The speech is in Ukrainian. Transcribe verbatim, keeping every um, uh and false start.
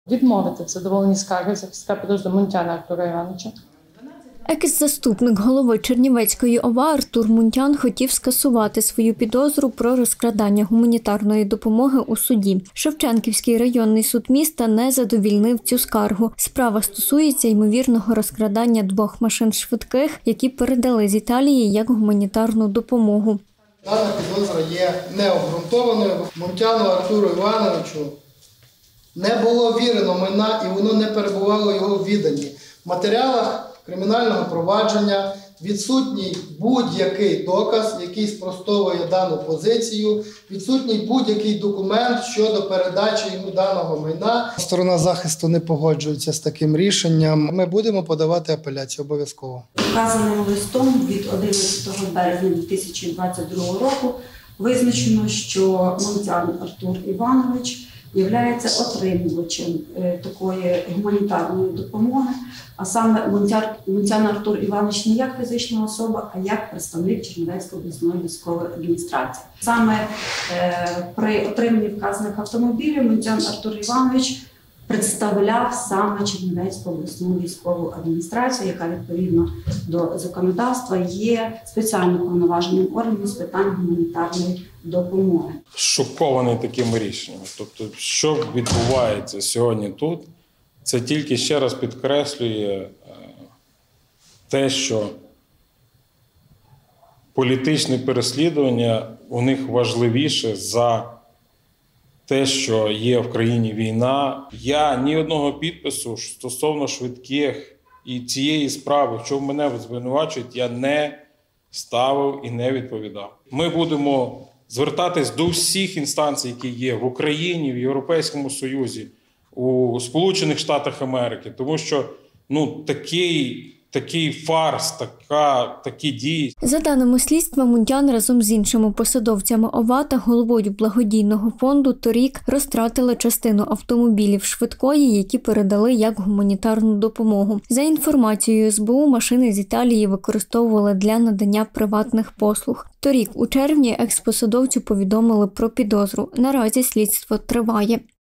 Відмовити в задоволенні скарги захисника підозрюваного Мунтяна Артура Івановича. Екс-заступник голови Чернівецької ОВА Артур Мунтян хотів скасувати свою підозру про розкрадання гуманітарної допомоги у суді. Шевченківський районний суд міста не задовільнив цю скаргу. Справа стосується ймовірного розкрадання двох машин швидких, які передали з Італії як гуманітарну допомогу. Дана підозра є необґрунтованою. Мунтяну Артуру Івановичу не було вірено майна і воно не перебувало його в віданні. В матеріалах кримінального провадження відсутній будь-який доказ, який спростовує дану позицію, відсутній будь-який документ щодо передачі йому даного майна. Сторона захисту не погоджується з таким рішенням. Ми будемо подавати апеляцію обов'язково. Вказаним листом від одинадцятого березня дві тисячі двадцять другого року визначено, що Мунтян Артур Іванович є отримувачем такої гуманітарної допомоги, а саме Мунтян Артур Іванович не як фізична особа, а як представник Чернівецької обласної військової адміністрації. Саме при отриманні вказаних автомобілів Мунтян Артур Іванович представляв саме Чернівецьку обласну військову адміністрацію, яка відповідно до законодавства є спеціально повноваженим органом з питань гуманітарної допомоги. Шокований такими рішеннями. Тобто, що відбувається сьогодні тут, це тільки ще раз підкреслює те, що політичне переслідування у них важливіше за те, що є в країні війна. Я ні одного підпису стосовно швидких і цієї справи, що в мене звинувачують, я не ставив і не відповідав. Ми будемо звертатись до всіх інстанцій, які є в Україні, в Європейському Союзі, у Сполучених Штатах Америки, тому що ну, такий, такий фарс, така, такі дії. За даними слідства, Мунтян разом з іншими посадовцями ОВА та головою благодійного фонду торік розтратили частину автомобілів швидкої, які передали як гуманітарну допомогу. За інформацією ес бе у, машини з Італії використовували для надання приватних послуг. Торік, у червні, експосадовцю повідомили про підозру. Наразі слідство триває.